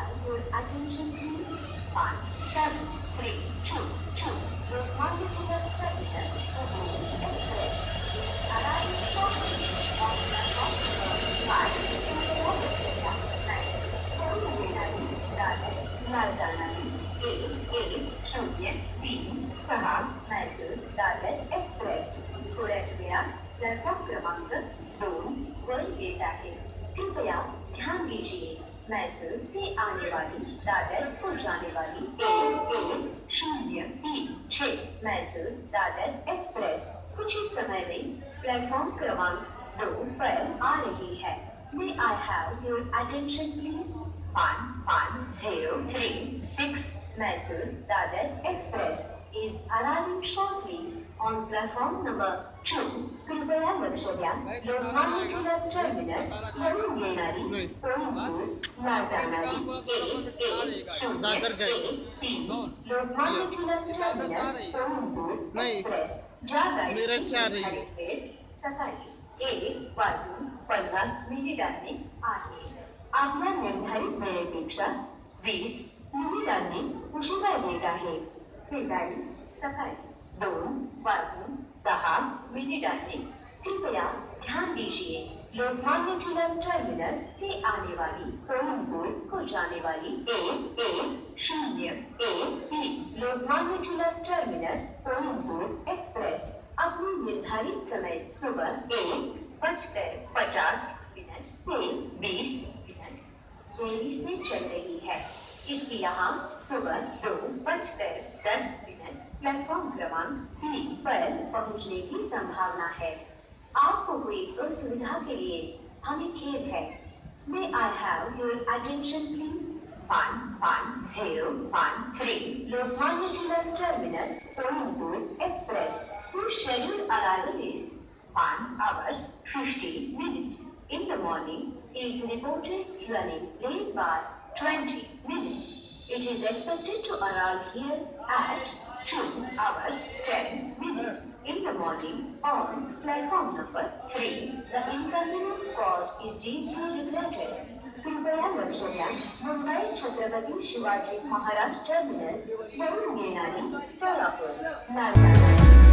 have your attention please? 5, 7, 3, 2, 2. Your particular terminal Ubud Express is arriving shortly on platform number 5 to Korea line. कोई Dadar Rajdhani A 0 Mysore Dadar express थोड्या platform क्रमांक 2 वर येत आहे. कृपया ध्यान दीजिए मैसूर से आने वाली दादर को जाने वाली A1036 मैसूर दादर एक्सप्रेस कुछ ही समय में प्लेटफॉर्म क्रमांक 2 पर आ रही है. May I have your attention please? 1136 Mysore Dadar Express is arriving shortly on platform number 2. कृपया लक्ष द्या. लोकमान्य टिळक टर्मिनस वरून येणारी कोल्हापूर ला जाणारी A1013 Lokmanya Tilak terminus Kolhapur express ज्या गाडीची सकाळी 1:50 आहे. आपल्या निर्धारित वेळेपेक्षा 20 मिनिटांनी उशिरा येत आहे. ही गाडी सकाळी 2:10 कृपया ध्यान दीजिए लोकमान्य टिळक टर्मिनस से आने वाली कोल्हापुर को जाने वाली A1013 Lokmanya Tilak terminus Kolhapur express अपनी निर्धारित समय सुबह 1:50 से 20 देरी से चल रही है. इसकी यहाँ सुबह 2:10 प्लेटफॉर्म क्रमांक 3 पर पहुँचने की संभावना है. आपको हुई असुविधा के लिए हमें खेद है. May I have your attention please? 11:13 Lokmanya Tilak terminus Kolhapur express whose scheduled arrival is 1:50 in the morning is reported running late by 20 minutes. It is expected to arrive here at 2:10 in the morning on platform number 3. The inconvenience caused is deeply regretted. कृपया लक्ष द्या. Mumbai Chhatrapati Shivaji Maharaj terminus वरून येणारी सोलापूर नागपूर